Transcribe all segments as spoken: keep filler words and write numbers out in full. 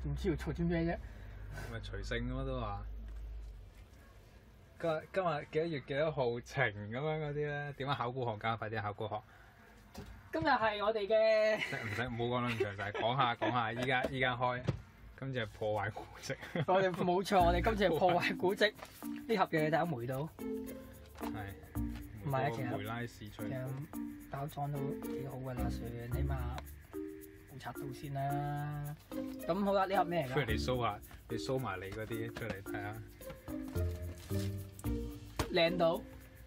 唔知要做啲咩啫。 咪隨性咯都話。今日今日幾多月幾多號晴咁樣嗰啲咧？點解考古學家快啲考古學？ 今日係我哋嘅唔使唔好講得咁詳細，講下講下。依家依家開，今次係破壞古蹟。 我哋冇錯，我哋今次係破壞古蹟。呢盒嘢大家霉到， 係。 唔係啊，其實梅拉士吹。 其實包裝都幾好㗎啦，算起碼冇拆到先啦。咁好啦，呢盒咩嚟㗎？ 不如你 show 下，你 show 埋你嗰啲出嚟睇下。 靚到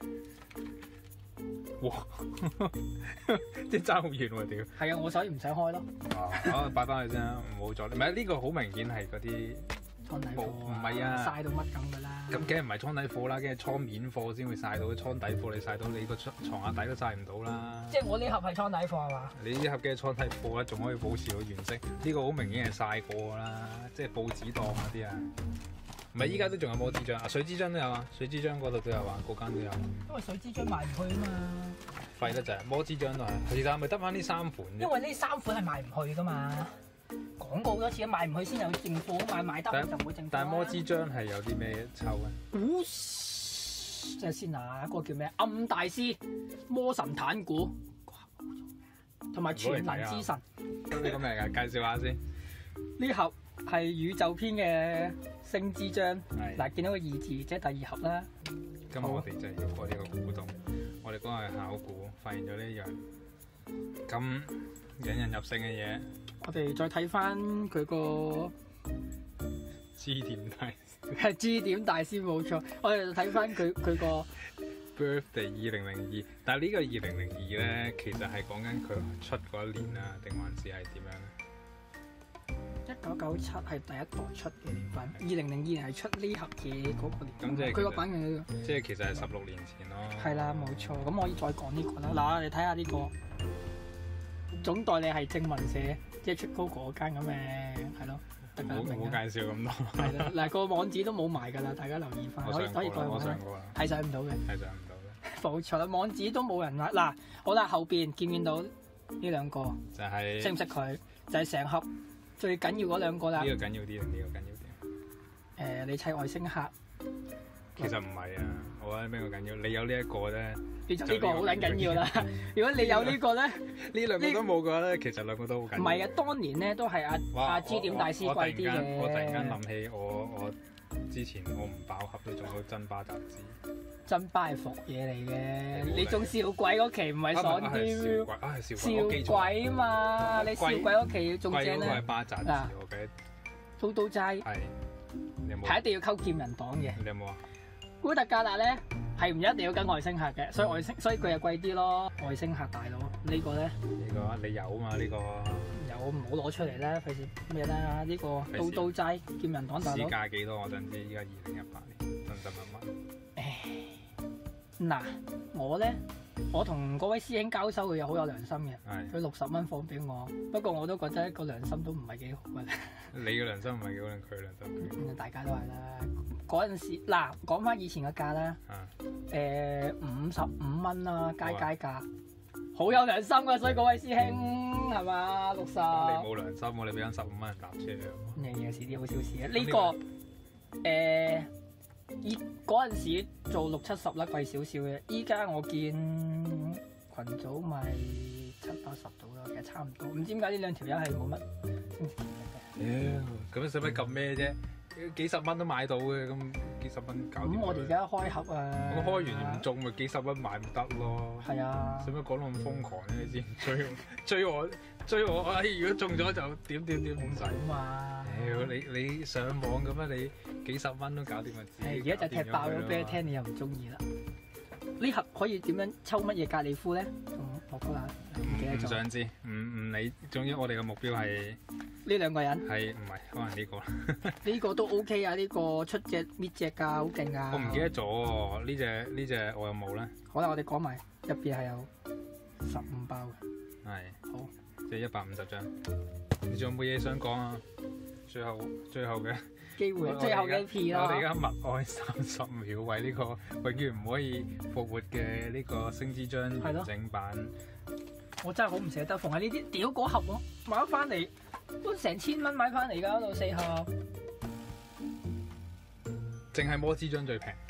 哇！即係爭好遠喎屌！ 係啊，我所以唔使開咯。 哦，擺翻去先啦，唔好再。唔係呢個好明顯係嗰啲倉底貨唔係啊， 曬到乜咁㗎啦。 咁梗係唔係倉底貨啦，梗係倉面貨先會曬到，倉底貨你曬到你個床下底都曬唔到啦。 即係我呢盒係倉底貨係嘛？ 你呢盒嘅倉底貨咧，仲可以保持到原色。呢個好明顯係曬過㗎啦，即係報紙檔嗰啲啊。唔係依家都仲有摩之漿啊，水之漿都有啊，水之漿嗰度都有啊，嗰間都有。 因為水之漿賣唔去啊嘛。 廢得滯，摩之漿都係。其實咪得翻呢三款啫。 因為呢三款係賣唔去噶嘛，講過好多次，賣唔去先有正貨，賣賣得就唔會正貨。 但係摩之漿係有啲咩抽嘅？ 古即係先啊，嗰個叫咩？暗大師、魔神坦古，同埋全能之神。 呢個咩嚟㗎？介紹下先。 呢盒係宇宙篇嘅星之漿。 係。 嗱，見到個二字，即係第二盒啦。 今日我哋就係要過呢個古洞，我哋嗰日考古發現咗呢樣咁引人入勝嘅嘢。 我哋再睇翻佢個支點大師， 係支點大師冇錯。我哋睇翻佢佢個 birthday 二零零二，但係呢個二零零二咧，其實係講緊佢出嗰一年啊，定還是係點樣咧？ 一九九七係第一代出嘅年份，二零零二年係出呢盒嘢嗰個年份。 咁即係佢個版嘅， 即係其實係十六年前咯。 係啦，冇錯。咁可以再講呢個啦。嗱，我哋睇下呢個總代理係正文社，即係出高嗰間咁嘅，係咯。大家明冇冇介紹咁多。 係啦，嗱個網址都冇埋㗎啦，大家留意翻。可以可以再我揾。 上過啦。 係上唔到嘅。 係上唔到嘅。 冇錯啦，網址都冇人啦。嗱，好啦，後邊見唔見到呢兩個？ 就係。 識唔識佢？就係成盒。最緊要嗰兩個啦。 呢個緊要啲定呢個緊要啲？ 誒，你砌外星客。 其實唔係啊，我覺得邊個緊要？你有呢一個咧， 呢呢個好撚緊要啦。如果你有呢個咧， 呢兩個都冇嘅話咧，其實兩個都好緊要。 唔係啊，當年咧都係阿阿支點大師貴啲嘅。 我突然間諗起我我之前我唔爆盒都中到真巴雜誌。真巴係伏嘢嚟嘅，你中笑鬼嗰期唔係爽啲？ 啊係笑鬼，笑鬼啊嘛！你笑鬼嗰期仲正咧。貴嗰個係巴雜誌，我記得。 刀刀齋係。你有冇？ 係一定要溝劍人黨嘅。 你有冇啊？ 古特加納咧係唔一定要跟外星客嘅，所以外星所以佢又貴啲咯。外星客大佬呢個咧？ 呢個你有啊嘛？呢個有唔好攞出嚟啦，費事咩啦？呢個刀刀齋劍人黨大佬。 市價幾多？我想知，依家二零一八年真真乜乜？ 嗱，我咧，我同嗰位師兄交收，佢又好有良心嘅，佢六十蚊放俾我。不過我都覺得個良心都唔係幾好嘅。你嘅良心唔係幾好定佢良心？ 嗯，大家都係啦。嗰陣時，嗱，講翻以前嘅價啦，誒五十五蚊啦，街街價，好有良心㗎，所以嗰位師兄係嘛六十。你冇良心喎！你俾緊十五蚊人搭車啊！ 你有時啲好小事啊！呢個誒。依嗰陣時做六七十啦，貴少少嘅。依家我見群組賣七八十到啦，其實差唔多。唔知點解呢兩條友係冇乜升值嘅。 妖，咁使乜咁咩啫？幾十蚊都買到嘅，咁幾十蚊搞掂。 咁我哋而家開盒啊！ 咁開完唔中咪幾十蚊買唔得咯。 係啊。使乜講到咁瘋狂咧？你知追追我追我，哎！如果中咗就點點點唔使嘛。妖，你你上網咁樣你幾十蚊都搞掂咪？ 誒，而家就踢爆咗俾你聽，你又唔中意啦。呢盒可以點樣抽乜嘢隔離夫咧？我覺得唔記得咗。唔想知，唔唔理。總之我哋嘅目標係呢兩個人。 係唔係？可能呢個。 呢個都 OK 啊！呢個出隻搣隻㗎，好勁啊！ 我唔記得咗喎，呢隻呢隻我有冇咧？ 好啦，我哋講埋入邊係有十五包嘅。 係。 好。 即係一百五十張。你仲有冇嘢想講啊？最後最後嘅機會，最後嘅一片啦。 我哋而家默哀三十秒，為呢個永遠唔可以復活嘅呢個星之漿完整版。 我真係好唔捨得，逢係呢啲屌嗰盒我買咗翻嚟， 都成千蚊買翻嚟㗎，嗰度四盒。 淨係摩之樽最平，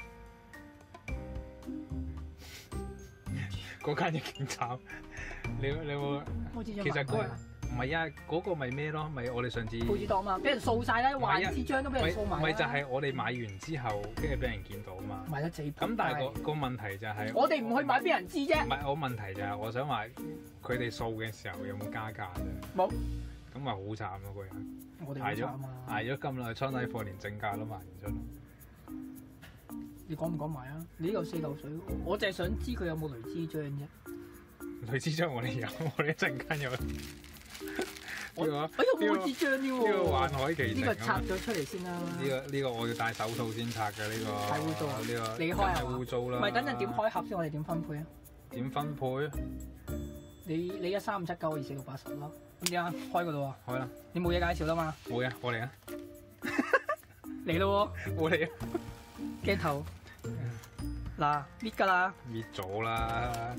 嗰間已經慘。你你有冇？ 摩之其實嗰唔係啊，嗰個咪咩咯？咪我哋上次報紙檔嘛，俾人掃晒啦， 啊壞紙張都俾人掃埋啦。 咪就係我哋買完之後，跟住俾人見到啊嘛。 買得自己咁但係個個問題就係我哋唔去買，俾人知啫唔。係我問題就係我想話佢哋掃嘅時候有冇加價啫？ 冇。 咁咪好慘咯，個人我哋好慘啊！ 捱咗咁耐，倉底貨連正價都賣唔出。 你講唔講埋啊？你呢嚿四嚿水，我淨係想知佢有冇雷之章啫。 雷之章我哋有，我哋一陣間有。 我呢個哎呀，冇之章添喎！ 呢個環海奇呢情個拆咗出嚟先啦。 呢個呢個我要戴手套先拆嘅呢個。 太污糟啊呢個你開啊太污糟啦。 唔係等陣點開盒先，我哋點分配啊？ 點分配？ 你你一三五七九二四六八十咯。咁點啊？開噶咯開啦， 喎！你冇嘢介紹啦嘛？ 冇嘅，我嚟啊， 嚟咯我嚟啊， 喎！鏡頭嗱搣㗎啦！ 搣咗啦。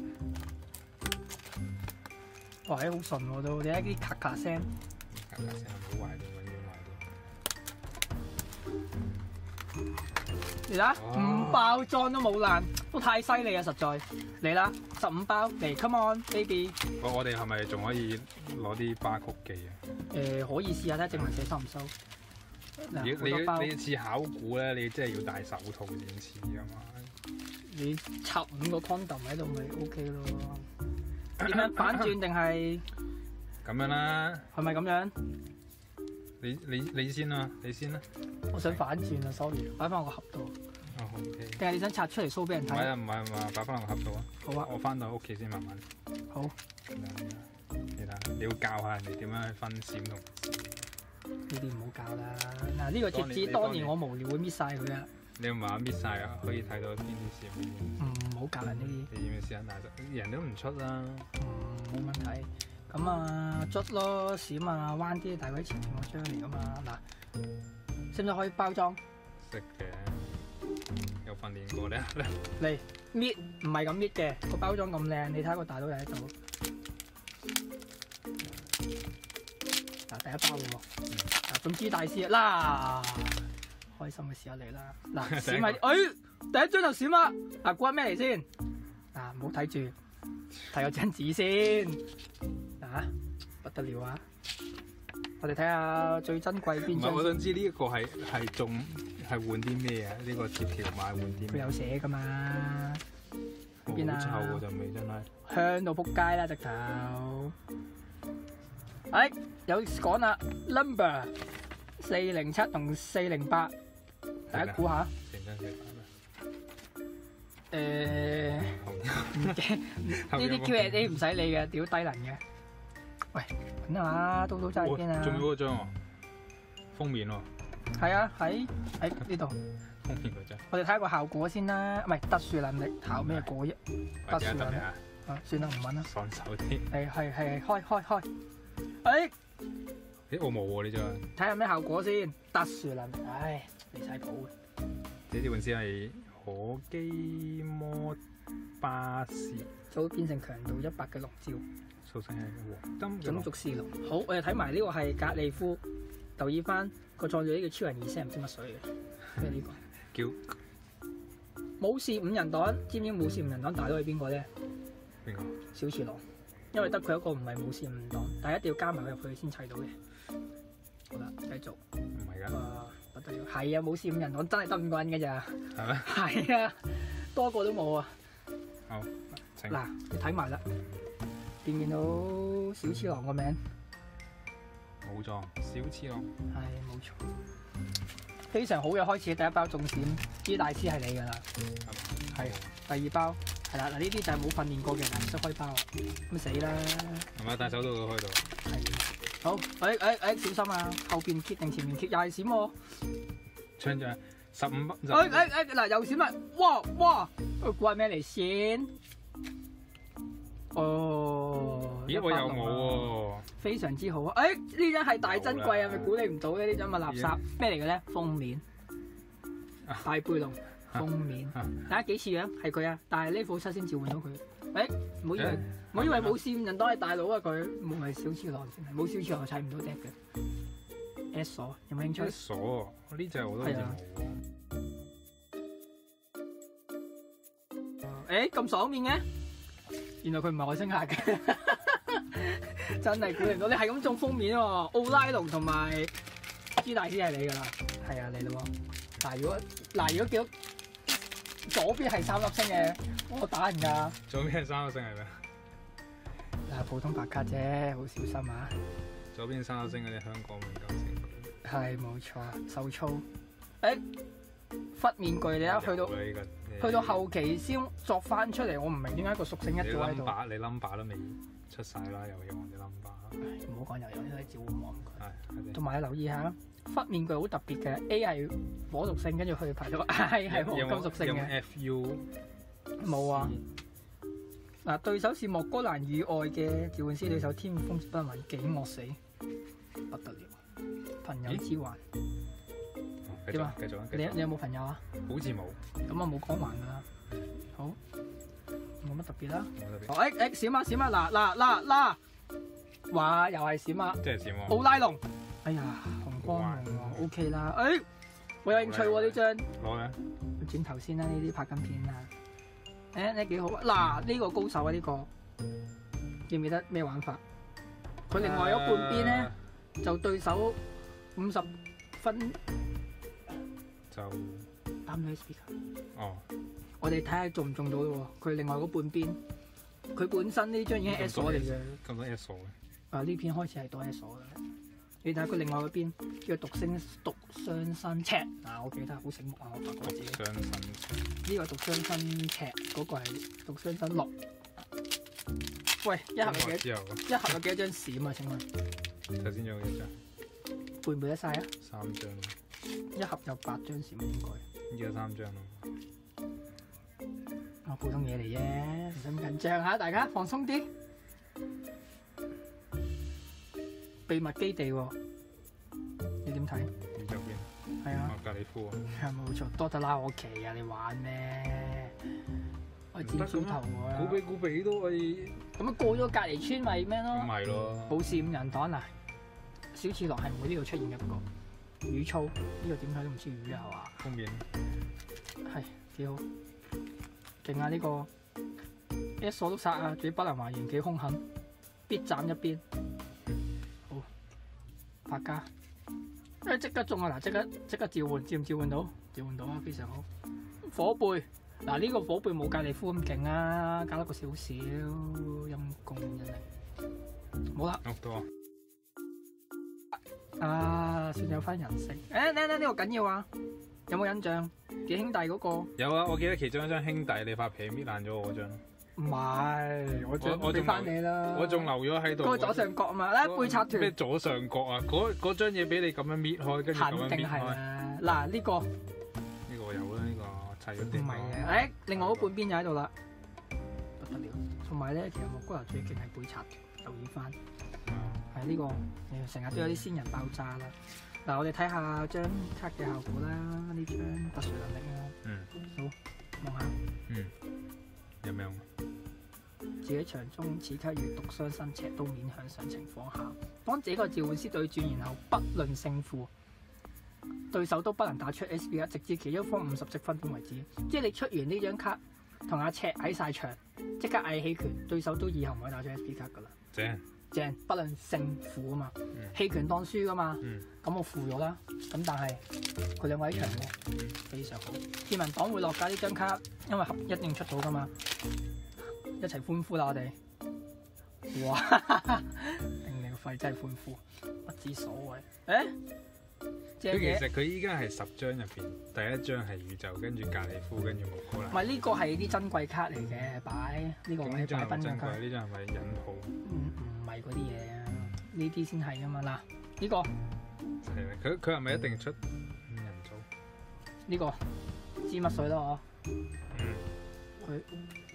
哇！好順喎都，你睇啲咔咔聲。 咔咔聲唔好壞啲，永遠壞啲。 嚟啦， 哇五包裝都冇爛，都太犀利啊！實在嚟啦，十五包嚟 ，come on baby。 我我哋係咪仲可以攞啲巴曲記啊？ 誒、可以試下睇下正文寫收唔收。嗱你好多包你你似考古咧，你真係要戴手套先似噶嘛？ 你插五個 condom 喺度咪 OK 咯？點樣反轉定係咁樣啦， 係咪咁樣？ 你你你先啦，你先啦。 我想反轉啊，sorry，擺翻我個盒度。 哦，OK。 定係你想拆出嚟 show 俾人睇？ 唔係啊，唔係唔係，擺翻落個盒度啊。 好啊， 我翻到屋企先慢慢。 好。 你睇，你要教下人哋點樣去分閃同呢啲唔好教啦。嗱，呢個貼紙當年當年我無聊會搣晒佢啊。 你唔係話搣晒啊？可以睇到邊啲閃邊啲。 唔好教人呢啲。 你要唔要試下大隻？人都唔出啦。 嗯，冇問題。咁啊，捽咯，閃啊，彎啲，大鬼前面嗰張嚟噶嘛。嗱，識唔識可以包裝？ 識嘅，有訓練過咧。 嚟搣，唔係咁搣嘅，個包裝咁靚，你睇下個大佬又喺度。嗱，第一包喎。嗱，總之大師啦，開心嘅時候嚟啦。嗱，閃係，哎，第一張就閃啦。嗱，估下咩嚟先？嗱，唔好睇住，睇個張紙先。嗱，不得了啊！我哋睇下最珍貴邊唔係，我張。 想知呢一個係係仲係換啲咩啊？呢個貼條碼換啲咩？ 佢有寫噶嘛？ 好邊啊臭喎，陣味真係。 香到撲街啦，直頭！哎，有講啦 ，number 四零七同四零八，大家估下。 成張寫版啊！ 誒，唔驚，呢啲 Q and A 唔使理嘅，屌低能嘅。喂，揾下啦，刀刀真係堅啊！ 仲有嗰張喎，封面喎， 係啊，喺喺呢度。 封面嗰張。 我哋睇下個效果先啦，唔係特殊能力效咩果啫？ 或者得未啊？ 啊，算啦，唔揾啦。 順手啲。 係係係，開開開。誒， 咦，我冇喎呢張。 睇下咩效果先。特殊能力，唉，離晒譜嘅。 呢啲本先係可基摩巴士， 就會變成強度一百嘅龍招。 數成係黃金嘅種龍族侍龍。好，我哋睇埋呢個係格利夫，留意翻個創造呢個超人二聲唔知乜水嘅，咩呢個？ 叫武士五人黨，知唔知武士五人黨大佬係邊個咧？ 邊個？ 小次郎，因為得佢一個唔係武士五人黨，但係一定要加埋佢入去先砌到嘅。好啦，繼續。 唔係㗎。 啊，不得了，係啊，武士五人黨真係得五個人嘅咋。 係咩？ 係啊，多個都冇啊。 好，請。 嗱，睇埋啦，見唔見到小次郎個名？ 武裝小次郎。 係冇錯，非常好嘅開始，第一包中閃，呢大師係你㗎啦。係第二包係啦，嗱呢啲就係冇訓練過嘅人唔識開包啊，咁死啦！ 係咪戴手套都開到？ 係好，誒誒誒小心啊！後邊揭定前面揭又係閃喎。 槍獎十五包。 誒誒誒嗱又閃啦！哇哇，估係咩嚟先？哦， 咦，我有冇喎？ 非常之好啊！誒呢張係大珍貴啊，咪估你唔到嘅呢張咪垃圾咩嚟嘅咧？封面大背龍封面，睇下幾似樣係佢啊！但係呢副七先召喚到佢。 誒，唔好以為唔好以為冇線人當係大佬啊！佢冇係小次郎先係，冇小次郎砌唔到 deck 嘅。S 鎖有冇興趣？ 鎖呢隻我都好似冇喎。 誒咁爽面嘅，原來佢唔係外星客嘅，真係估唔到你係咁中封面喎！奧拉龍同埋朱大師係你㗎啦，係啊你咯喎。嗱如果嗱如果見到左邊係三粒星嘅，我打人㗎。 左邊係三粒星係咩？ 嗱普通白卡啫，好小心啊！ 左邊三粒星嗰啲香港永久性具。 係冇錯，手操。誒忽面具你一去到。去到後期先作翻出嚟，我唔明點解個屬性一早喺度。 你 number 都未出晒啦，遊戲王啲 number。 唔好講遊戲王，呢啲召喚王佢。 係。 同埋留意下，忽面具好特別嘅 A 係火屬性，跟住去排到 I 係黃金屬性嘅。 有冇 F U？ 冇啊。嗱，對手是莫哥蘭以外嘅召喚師，對手天風不能幾惡死，不得了。朋友之環。 點啊？繼續啊！ 你你有冇朋友啊？ 好似冇。 咁啊冇講還㗎啦。好，冇乜特別啦。 冇特別。 哦誒誒閃啊閃啊！嗱嗱嗱嗱，話又係閃啊！ 即係閃喎。 奧拉龍，哎呀紅光龍喎 ，OK 啦。誒，我有興趣喎呢張。 攞咧。 轉頭先啦，呢啲拍緊片啊。誒呢幾好啊！嗱呢個高手啊呢個，記唔記得咩玩法？佢另外有半邊咧，就對手五十分。 就啱咗 S P 卡。 哦， 我哋睇下中唔中到咯喎。佢另外嗰半邊，佢本身呢張已經係 S 鎖嚟嘅。 咁多 S 鎖嘅。啊， 呢片開始係多 S 鎖嘅。你睇下佢另外嗰邊叫獨星獨雙生尺嗱，我記得好醒目啊！我發覺自己。獨雙生尺。呢個獨雙生尺嗰個係獨雙生六。喂，一盒有幾？一盒有幾多張閃啊？請問。 頭先仲有幾張？ 背唔背得晒啊？ 三張。 一盒有八張閃應該， 依家三張咯。 我普通嘢嚟啫，唔使咁緊張嚇，大家放鬆啲。秘密基地喎，你點睇？ 右邊。 係啊。 格里夫啊。 係冇錯，多特拉我騎啊！你玩咩？我剪豬頭我啦。 古比古比都可以。 咁啊過咗隔離村咪咩咯？ 咁咪咯。冇閃人黨啊！小次郎係唔會呢度出現嘅，不過。魚粗呢、這個點睇都唔似魚啊，係嘛？封面係幾好，勁啊！呢、這個一鎖都殺啊，幾不能還原，幾兇狠，必斬一邊。好，拍家，誒即刻中啊！嗱，即刻即刻召喚，召唔召喚到？召喚到啊，非常好。火貝嗱，呢、這個火貝冇格利夫咁勁啊，加得個少少陰公人嚟。冇啦。 好多。 啊，算有翻人性。誒，呢呢呢個緊要啊！有冇印象？幾兄弟嗰個？ 有啊，我記得其中一張兄弟，你塊皮搣爛咗我嗰張。 唔係，我張俾翻你啦。 我仲留咗喺度。嗰個左上角啊嘛，咧背插團。 咩左上角啊？嗰嗰張嘢俾你咁樣搣開，跟住咁樣搣開。肯定係啦。嗱呢個。 呢個有啦，呢個砌咗啲。 唔係嘅，誒，另外嗰半邊就喺度啦。不得了。同埋咧，其實莫哥拿最勁係背插團，留意翻。係呢、這個，成日都有啲仙人爆炸啦。嗱，我哋睇下張卡嘅效果啦，呢張特殊能力啊。 嗯。 好，望下。 嗯。有咩用？ 自己場中此刻遇獨雙生尺都面向上情況下，當這個召喚師對轉，然後不論勝負，對手都不能打出 S P 卡，直至其中一方五十積分點為止。即係你出完呢張卡，同阿赤喺晒場，即刻嗌棄權，對手都以後唔可以打出 S P 卡噶啦。 正。 正，不論勝負啊嘛，棄權當輸噶嘛，咁、嗯、我負咗啦。咁但係佢兩位喺場喎，嗯、非常好。天文黨會落架呢張卡，因為合一定出到噶嘛，一齊歡呼啦我哋！哇，頂你個肺真係歡呼，不知所謂。誒，正嘢。 其實佢依家係十張入邊，第一張係宇宙，跟住格里夫，跟住莫哥拿。 唔係呢個係啲珍貴卡嚟嘅，擺呢、呢個係擺賓嘅卡。 呢張係咪引號？ 嗯嗯係嗰啲嘢啊，呢啲先係噶嘛。嗱，呢個係啊，佢佢係咪一定出五人組？ 呢個知乜水咯？ 嗯， 佢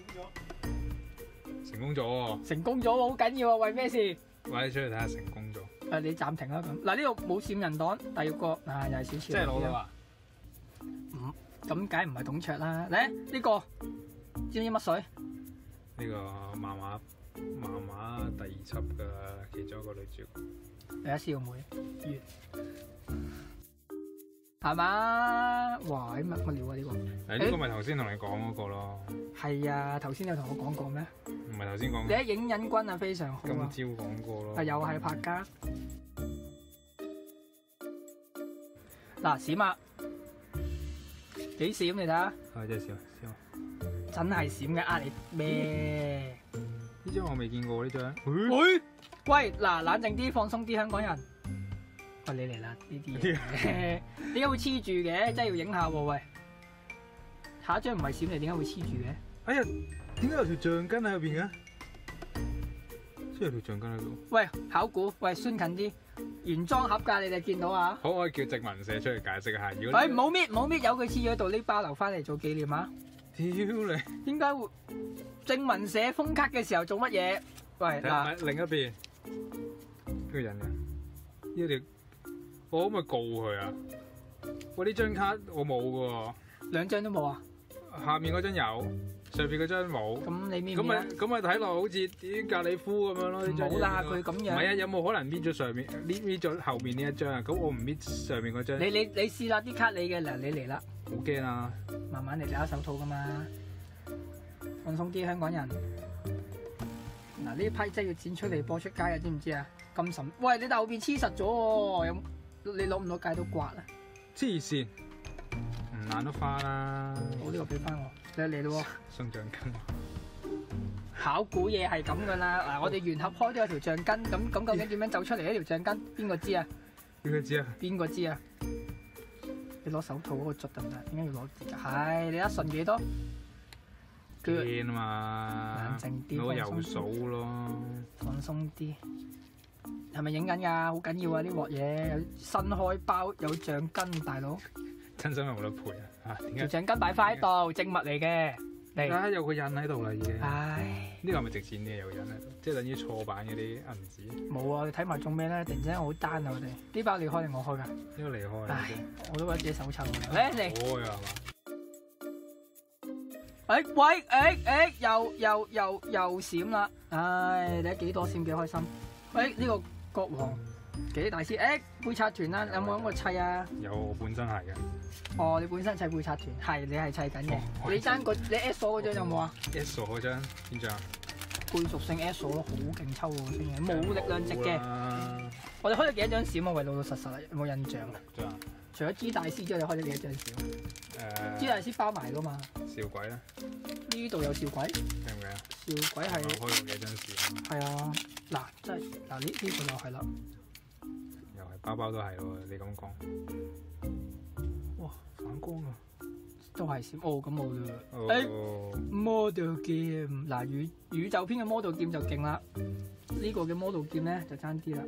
成功咗喎！ 成功咗喎，好緊要啊！為咩事？ 喂，你出去睇下成功咗。 誒，你暫停啦咁。嗱，呢度冇閃人黨，第二個啊又係小次。 即係攞到啊！ 嗯，咁梗係唔係董卓啦？嚟呢個知唔知乜水？ 呢個漫畫漫畫第二輯嘅其中一個女主角。 第一小妹月係嘛？哇！乜乜料啊呢個？ 誒呢個咪頭先同你講嗰個咯。 係啊，頭先有同我講過咩？ 唔係頭先講。 你喺影印君啊，非常好啊！ 今朝講過咯。 啊，又係拍家。嗱，閃啊！幾閃你睇下？ 係真係閃閃。 真係閃嘅，呃你咩？ 呢張我未見過呢張。 喂喂，嗱，冷靜啲，放鬆啲，香港人。喂，你嚟啦，呢啲嘢點解會黐住嘅？真係要影下喎，喂！下一張唔係閃你，點解會黐住嘅？ 哎呀，點解有條橡筋喺入邊嘅？先有條橡筋喺度。 喂，考古，喂，酸近啲，原裝盒㗎，你哋見到啊？ 可唔可以叫殖民社出嚟解釋下？如果喂，唔好搣，唔好搣，有佢黐咗喺度，呢包留翻嚟做紀念啊！ 屌你！ 點解會殖民社封卡嘅時候做乜嘢？喂，嗱， 另一邊呢個人嘅呢條，我可唔可以告佢啊？喂，呢張卡我冇嘅喎。 兩張都冇啊？ 下面嗰張有，上邊嗰張冇。 咁你搣咁咪唔搣啊？ 咁咪睇落好似啲咖喱夫咁樣咯。呢張冇啦，佢咁樣。 唔係啊，有冇可能搣咗上面，搣搣咗後面呢一張啊？咁我唔搣上面嗰張。 你你你試啦，啲卡你嘅嗱，你嚟啦。 好驚啊！ 慢慢嚟，戴手套噶嘛，放鬆啲，香港人。嗱，呢批真係要剪出嚟播出街啊，知唔知啊？咁神，喂，你後邊黐實咗喎，有你攞唔攞戒刀刮啊？ 黐線，唔爛都花啦。 我呢個俾翻我，你嚟咯喎。 送橡筋。 考古嘢係咁噶啦，嗱，我哋原盒開都有條橡筋，咁咁究竟點樣走出嚟一條橡筋？邊個知啊？ 邊個知啊？ 邊個知啊？你攞手套嗰個捽得唔得？點解要攞紙㗎？係你一順幾多？ 驚啊嘛！ 冷靜啲， 攞油數咯。 放鬆啲。係咪影緊㗎？好緊要啊！呢鑊嘢有新開包，有橡筋，大佬。 真心有冇得賠啊？嚇點條解？ 橡筋擺翻喺度，證物嚟嘅。嚟。 啊，有個印喺度啦已經。 唉。 呢個係咪值錢嘅有個印喺度？即係等於錯版嗰啲銀紙。 冇啊！你睇埋中咩咧？突然之間好單啊！我哋呢包你開定我開㗎？ 呢個離開啦唉已經。 我都覺得自己手臭㗎。嚟嚟。 開啊係嘛？ 誒喂誒誒又又又又閃啦！唉，你睇幾多閃幾開心。誒呢個國王幾大師誒貝刷團啦，有冇諗過砌啊？ 有，我本身係嘅。 哦，你本身砌貝刷團，係你係砌緊嘅。你爭個你 S 鎖嗰張有冇啊 S 嗰張邊張啊？ 配屬性 S 鎖咯，好勁抽喎，先嘅，冇力量值嘅。 嘅。 我哋開咗幾多張閃啊？喂，老老實實啊，有冇印象啊？ 張啊？ 除咗 G 大師之外，你開咗幾多張閃誒。 ？G 大師包埋噶嘛？ 笑鬼咧？ 呢度有笑鬼， 記唔記啊？ 笑鬼係我開過幾張笑。 係啊，嗱，即係嗱呢呢個又係啦。 又係包包都係喎，你咁講。哇！反光啊！ 都係閃哦，咁冇啦。 哦。 model 劍嗱宇宇宙篇嘅 model 劍就勁啦，呢個嘅 model 劍咧就爭啲啦，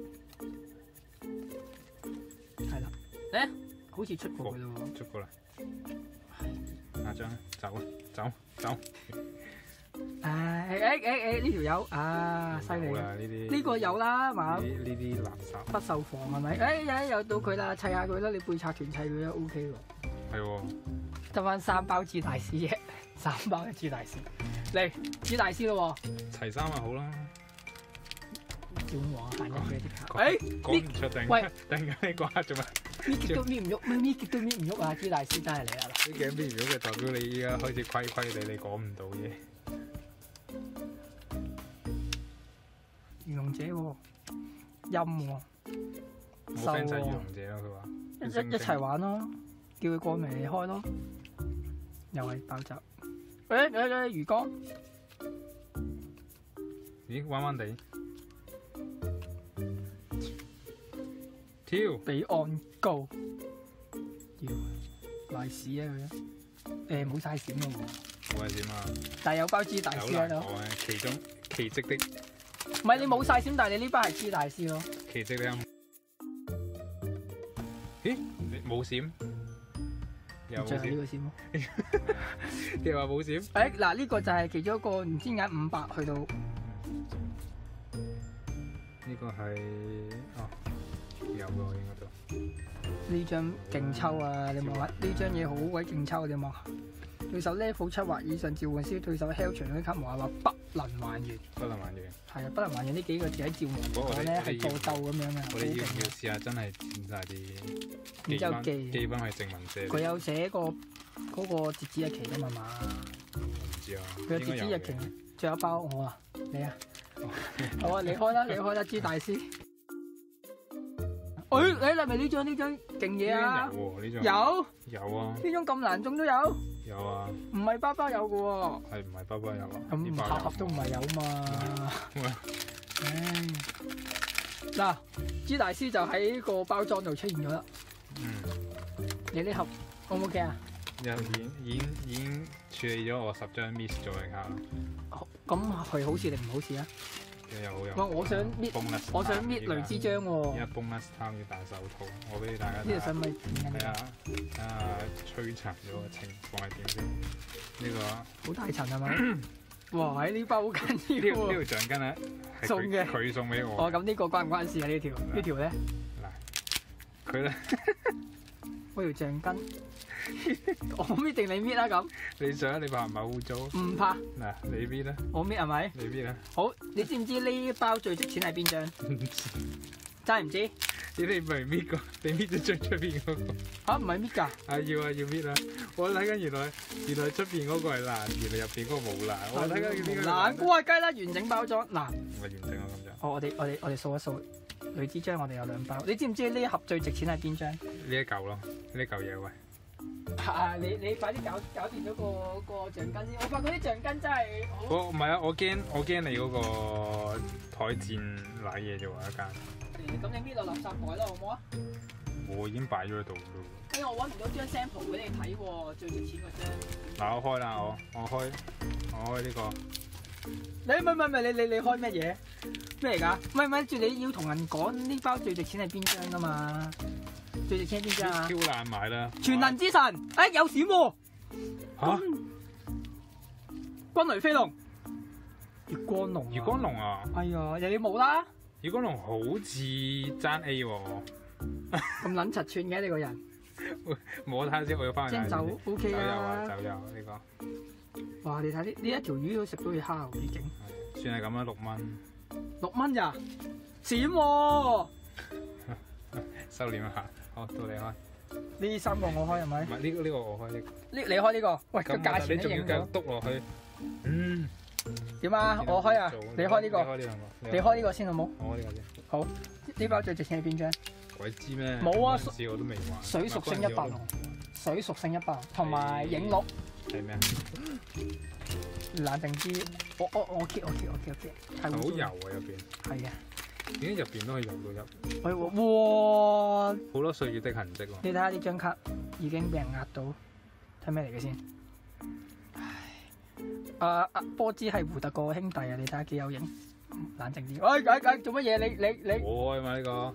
係啦，誒好似出過嘅咯喎， 出過啦。下張走啊走走。 唉誒誒誒呢條友啊犀利好啦呢啲。 呢個有啦嘛， 呢呢啲垃圾。 不鏽鋼係咪？誒誒又到佢啦，砌下佢啦，你貝刷團砌佢都 OK 喎。 係喎。 得翻三包朱大師嘅，三包嘅朱大師嚟朱大師咯喎。 齊衫咪好啦。 叫我行一嘅啲卡， 誒誒講唔出定。 喂突然間你掛做乜？ 搣極都搣唔喐，搣極都搣唔喐啊！朱大師真係嚟啦！ 呢頸邊如果嘅代表你依家開始虧虧地，你講唔到嘢。 漁龍者喎，陰喎， 冇 friend 就係漁龍者咯，佢話。 一一一齊玩咯，叫佢過嚟開咯，又係爆炸。誒誒誒，魚缸， 咦，彎彎地。跳。 彼岸高，要賴屎啊佢！誒冇晒閃嘅喎， 冇係點啊？ 但係有包朱大有師喺度。 難講啊！其中奇蹟的唔係你冇晒閃，但係你呢包係朱大師咯。 奇蹟的音。咦？你冇閃？又就係呢冇閃？ 個閃咯。 你話冇閃？ 誒嗱，呢個就係其中一個唔知點解五百去到。 呢個係哦，有嘅應該都。 呢張勁抽啊！你望下呢張嘢好鬼勁抽，你望下。對手 level 七或以上召喚師對手 hell 場嗰啲卡無下話北能還原， 不能還原。 係啊，不能還原呢幾個字喺趙王嚟講咧係做鬥咁樣嘅， 我哋要唔好勁啊要試下真係剪晒啲然之後記記記翻去正文寫？ 佢有寫個嗰個截止日期㗎嘛嘛， 我唔知啊， 佢有截止日期，仲有一包我啊，你啊，好啊，你開啦，你開啦，朱大師。誒，你係咪呢張呢張勁嘢啊？ 有喎呢張。 有有啊。 呢種咁難中都有？ 有啊。 唔係包包有嘅喎。 係唔係包包有啊？ 咁盒盒都唔係有嘛。唉，嗱，朱大師就喺個包裝度出現咗啦。 嗯。 你呢盒 O 唔 OK 啊？ 又已經已經已經處理咗我十張 miss 咗嘅卡啦。 咁係好事定唔好事啊？ 又好有。 我我想搣，我想搣雷之章喎。 而家 bonus time 要戴手套，我俾大家呢條使咪點睇下睇下摧殘咗嘅情況係點先？呢個好大層係咪？哇！喺呢包好緊要喎。 呢條橡筋咧係送嘅， 佢送俾我。 哦，咁呢個關唔關事啊？呢條呢條咧？ 嗱，佢咧嗰條橡筋，我搣定你搣啦咁？ 你想你怕唔怕污糟？ 唔怕。 嗱，你搣啦。 我搣係咪？ 你搣啦。 好，你知唔知呢包最值錢係邊張？ 唔知。 真係唔知？ 你你唔係搣個，你搣咗最出邊嗰個。 嚇唔係搣㗎？ 啊要啊要搣啊！我睇緊原來原來出邊嗰個係爛，原來入邊嗰個冇爛。我睇緊邊個爛估係雞啦，完整包裝嗱。 唔係完整啊咁就。 哦，我哋我哋我哋數一數，雷之章我哋有兩包。你知唔知呢一盒最值錢係邊張？ 呢一嚿咯，呢嚿嘢喂。 啊！你你快啲搞搞掂咗個個橡筋先。我發覺啲橡筋真係好。 我唔係啊！我驚我驚你嗰個台墊攋嘢啫喎一間。 咁你搣落垃圾袋啦，好唔好啊？ 我已經擺咗喺度咯。 哎，我揾唔到張 sample 俾你睇喎，最值錢嗰張。 嗱，我開啦，我我開我開呢個。 你唔係唔係唔係你你你開乜嘢？咩嚟㗎？唔係唔係，住你要同人講呢包最值錢係邊張㗎嘛？最值錢係邊張啊？ 超難買啦！ 全能之神，哎有閃喎！ 嚇！ 軍雷飛龍，月光龍。 月光龍啊！ 哎呀，又要冇啦！ 月光龍好似爭 A 喎。 咁撚柒串嘅你個人。 冇睇下先，我要翻去睇。 蒸酒 O K 酒油啊啊，酒油呢個。 哇！你睇呢呢一條魚都食到隻蝦幾勁。 算係咁啦，六蚊。 六蚊咋？閃喎！ 收斂一下，好到你開。 呢三個我開係咪？ 唔係呢個呢個我開呢個。 呢你開呢個？喂，個價錢你仲要繼都影到續。篤落去。嗯。 點啊？我開啊！你開呢個。 你開呢兩個。 你開呢個先好冇？ 我開呢個先。 好。呢包最值錢係邊張？ 鬼知咩？ 冇啊！ 嗰陣時我都未玩。 水屬性一百龍。水屬性一百龍，同埋影鹿。 係咩啊？ 冷靜啲，我我我 keep 我 keep 我 keep 我 keep，係好油啊入邊。 係啊， 點解入邊都可以油到入？ 係喎，哇！ 好多歲月的痕跡喎。 你睇下呢張卡已經俾人壓到，睇咩嚟嘅先？唉，啊啊波茲係胡特個兄弟啊！你睇下幾有型，冷靜啲。喂，喂喂，做乜嘢？你你你？ 我開嘛呢個。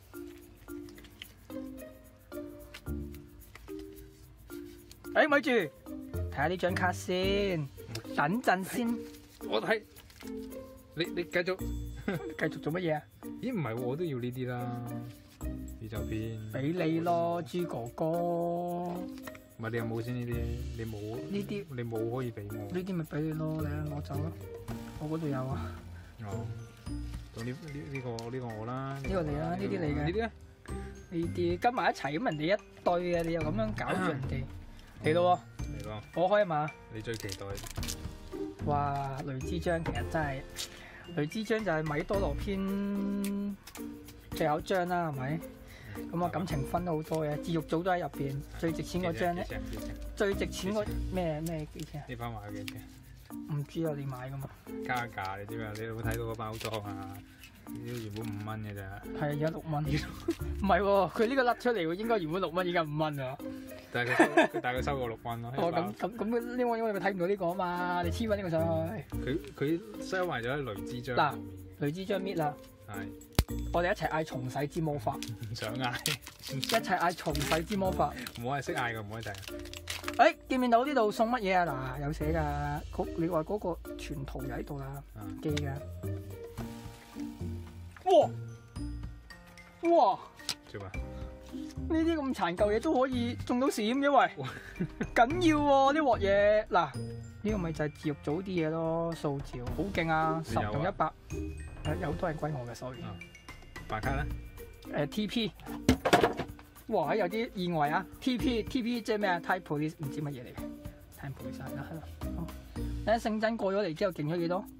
誒，咪住，睇下呢張卡先，等陣先。 我睇，你你繼續， 繼續做乜嘢啊？ 咦唔係喎，我都要呢啲啦，宇宙篇。 俾你咯，豬哥哥。 唔係你有冇先呢啲？你冇呢啲， 你冇可以俾我。 呢啲咪俾你咯，你攞走咯。我嗰度有啊。 哦。咁呢呢呢個呢個我啦。 呢個你啦，呢啲你嘅。 呢啲咧？ 呢啲跟埋一齊咁，人哋一對嘅，你又咁樣搞住人哋。嚟咯喎！ 嚟咯！ 我開啊嘛！ 你最期待？ 哇！雷之章其實真係雷之章就係米多羅篇最後一章啦，係咪？咁啊感情分好多嘅，智獄組都喺入邊。最值錢嗰張咧，最值錢嗰咩咩幾錢啊？ 呢包買幾錢？ 唔知啊，你買噶嘛？ 加價你知唔知？你有冇睇到個包裝啊？呢啲原本五蚊嘅咋？ 係而家六蚊。唔係喎，佢呢個甩出嚟喎，應該原本六蚊，而家五蚊啊！ 但係佢收，但係佢收過六蚊咯。 哦，咁咁咁，呢個因為佢睇唔到呢個啊嘛，你黐翻呢個上去。 佢佢收埋咗喺雷之章。 嗱，雷之章搣啦。 係。 我哋一齊嗌重洗之魔法。 唔想嗌。 一齊嗌重洗之魔法。 唔好係識嗌嘅，唔好一齊。 誒，見唔見到呢度送乜嘢啊？嗱，有寫㗎。嗰你話嗰個全圖就喺度啦，記㗎。哇！哇！ 做咩？ 呢啲咁殘舊嘢都可以中到閃嘅喂，緊要喎呢鑊嘢。嗱，呢個咪就係自肉組啲嘢咯，數字好勁啊，十同一百，誒有都係歸我嘅，sorry。 白卡咧？ 誒 T P， 哇有啲意外啊 ！T P T P 即係咩啊 ？Type Police 唔知乜嘢嚟嘅 ，Type Police 啦，係咯。睇下聖真過咗嚟之後勁咗幾多？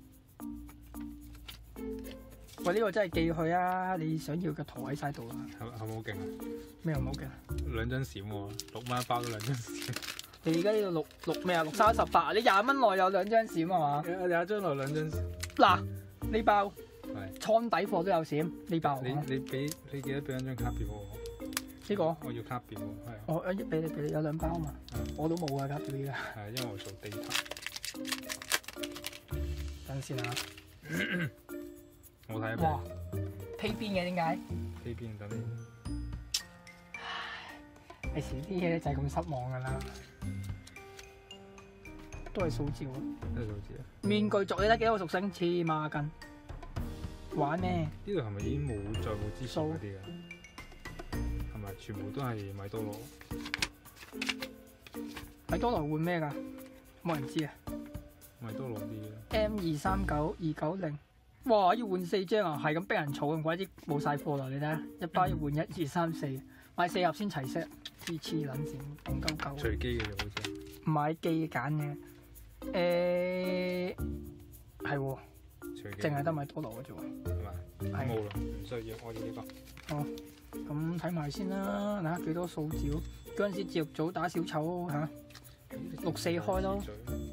喂，呢個真係寄去啊！你想要嘅圖喺晒度啊！ 係係咪好勁啊？ 咩又冇嘅？ 兩張閃喎，六蚊一包都兩張閃。 你而家呢度六六咩啊？六三十八，你廿蚊內有兩張閃啊嘛？ 有有張內兩張閃。 嗱，呢包係倉底貨都有閃，呢包你你俾你記得俾張卡片我。 呢個我要卡片喎，係啊。 我一俾你俾你有兩包嘛？我都冇啊卡片依家。 係因為我做 data。 等先啊！ 我睇下哇，P 邊嘅點解？ 呢邊等你。 有時啲嘢就係咁失望噶啦，都係數字喎。 咩數字啊？ 面具族你得幾多個屬性？黐孖筋，玩咩？ 呢度係咪已經冇再冇之前嗰啲啊？係咪全部都係米多羅？ 米多羅換咩㗎？冇人知啊。 米多羅啲嘅。 M 二三九二九零，哇！要換四張啊，係咁逼人儲，唔怪之冇晒貨啦。你睇下，一包要換一二三四，買四盒先齊 set，黐黐撚線，戇鳩鳩。 隨機嘅就好似。 唔買機揀嘅，誒係喎， 隨機。 淨係得米多羅嘅啫喎。 係嘛？ 係冇啦，唔需要，我要呢個。 好，咁睇埋先啦，睇下幾多數字咯。嗰陣時自肉組打小丑嚇，六四開咯。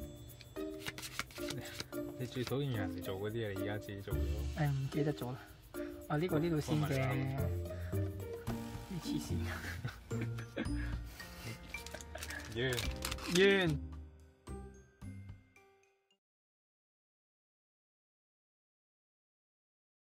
你最討厭人哋做嗰啲嘢，你而家自己做咗。 誒唔記得咗啦。啊呢個呢度先嘅，啲黐線。 完。 完。